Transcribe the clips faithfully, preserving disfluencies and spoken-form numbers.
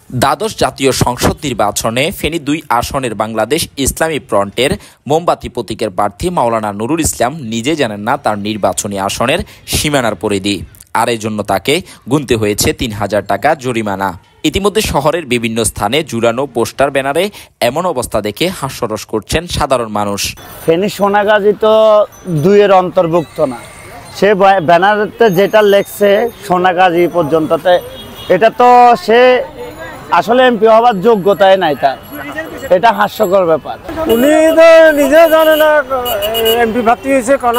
দ্বাদশ জাতীয় সংসদ নির্বাচনে ফেনী দুই আসনের বাংলাদেশ ইসলামী ফ্রন্টের মোমবাতি প্রতীকের প্রার্থী মাওলানা নুরুল ইসলাম নিজে জানেন না তার নির্বাচনী আসনের সীমানার পরিধি, আর এই জন্য তাকে গুনতে হয়েছে তিন হাজার টাকা জরিমানা। ইতিমধ্যে শহরের বিভিন্ন স্থানে ঝুলানো পোস্টার ব্যানারে এমন অবস্থা দেখে হাস্যরস করছেন সাধারণ মানুষ। ফেনী সোনাগাজী তো দুইয়ের অন্তর্ভুক্ত না, সে ব্যানারতে যেটা লেখছে সোনাগাজী পর্যন্ততে, এটা তো সে আসলে এমপি হওয়ার যোগ্যতাই নাই তার। এটা হাস্যকর ব্যাপার। উনি তো নিজে জানে না এমপি প্রার্থী হয়েছে কোন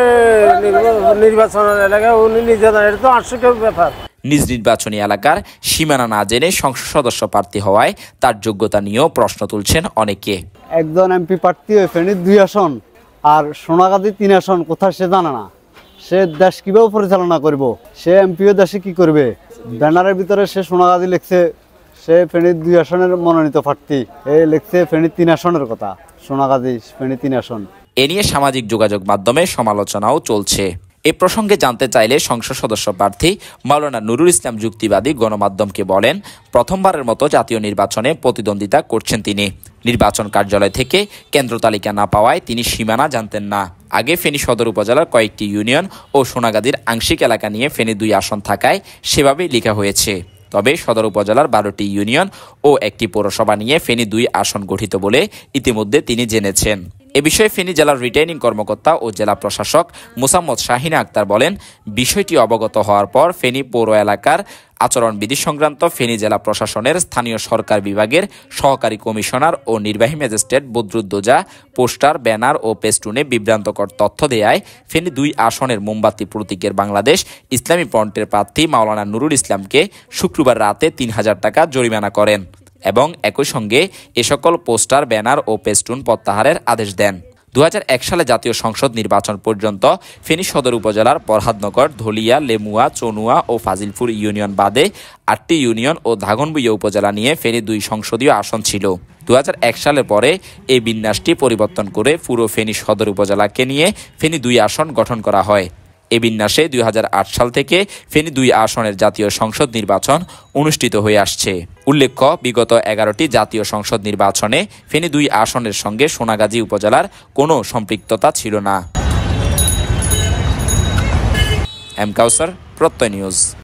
নির্বাচন এলাকায়, উনি নিজে জানে। এটা তো হাস্যকর ব্যাপার। নিজ নির্বাচনী এলাকার সীমানা না জেনে সংসদ সদস্য প্রার্থী হওয়ায় তার যোগ্যতা নিয়েও প্রশ্ন তুলছেন অনেকে। একজন এমপি প্রার্থী হয়ে ফেনীর দুই আসন আর সোনাগাজী তিন আসন কোথায় সে জানে না। সে দেশ কিভাবে পরিচালনা করব, সে এমপিও দেশে কি করবে। ব্যানারের ভিতরে সে সোনাগাজী লিখছে, সে ফেনীর দুই আসনের মনোনীত প্রার্থী, এ লিখছে ফেনীর তিন আসনের কথা, সোনাগাজী ফেনী তিন আসন। এ নিয়ে সামাজিক যোগাযোগ মাধ্যমে সমালোচনাও চলছে। এ প্রসঙ্গে জানতে চাইলে সংসদ সদস্য প্রার্থী মাওলানা নুরুল ইসলাম যুক্তিবাদী গণমাধ্যমকে বলেন, প্রথমবারের মতো জাতীয় নির্বাচনে প্রতিদ্বন্দ্বিতা করছেন তিনি। নির্বাচন কার্যালয় থেকে কেন্দ্র তালিকা না পাওয়ায় তিনি সীমানা জানতেন না। আগে ফেনী সদর উপজেলার কয়েকটি ইউনিয়ন ও সোনাগাজীর আংশিক এলাকা নিয়ে ফেনী দুই আসন থাকায় সেভাবেই লেখা হয়েছে। তবে সদর উপজেলার বারোটি ইউনিয়ন ও একটি পৌরসভা নিয়ে ফেনী দুই আসন গঠিত বলে ইতিমধ্যে তিনি জেনেছেন। এ বিষয়ে ফেনী জেলার রিটার্নিং কর্মকর্তা ও জেলা প্রশাসক মোসাম্মদ শাহিনা আক্তার বলেন, বিষয়টি অবগত হওয়ার পর ফেনী পৌর এলাকার আচরণবিধি সংক্রান্ত ফেনী জেলা প্রশাসনের স্থানীয় সরকার বিভাগের সহকারী কমিশনার ও নির্বাহী ম্যাজিস্ট্রেট বদরুদ্দোজা পোস্টার, ব্যানার ও পেস্টুনে বিভ্রান্তকর তথ্য দেয়ায় ফেনী দুই আসনের মোমবাতি প্রতীকের বাংলাদেশ ইসলামী ফ্রন্টের প্রার্থী মাওলানা নুরুল ইসলামকে শুক্রবার রাতে তিন হাজার টাকা জরিমানা করেন এবং একই সঙ্গে এ সকল পোস্টার, ব্যানার ও পেস্টুন প্রত্যাহারের আদেশ দেন। দু হাজার এক সালে জাতীয় সংসদ নির্বাচন পর্যন্ত ফেনী সদর উপজেলার ফরহাদনগর, ধলিয়া, লেমুয়া, চনুয়া ও ফাজিলপুর ইউনিয়ন বাদে আটটি ইউনিয়ন ও দাগনভূঞা উপজেলা নিয়ে ফেনী দুই সংসদীয় আসন ছিল। দু হাজার এক সালের পরে এই বিন্যাসটি পরিবর্তন করে পুরো ফেনী সদর উপজেলাকে নিয়ে ফেনী দুই আসন গঠন করা হয়। এ বিন্যাসে দুই হাজার আট সাল থেকে ফেনী দুই আসনের জাতীয় সংসদ নির্বাচন অনুষ্ঠিত হয়ে আসছে। উল্লেখ্য, বিগত এগারোটি জাতীয় সংসদ নির্বাচনে ফেনী দুই আসনের সঙ্গে সোনাগাজী উপজেলার কোনো সম্পৃক্ততা ছিল না। এম কাউসার, প্রত্যয় নিউজ।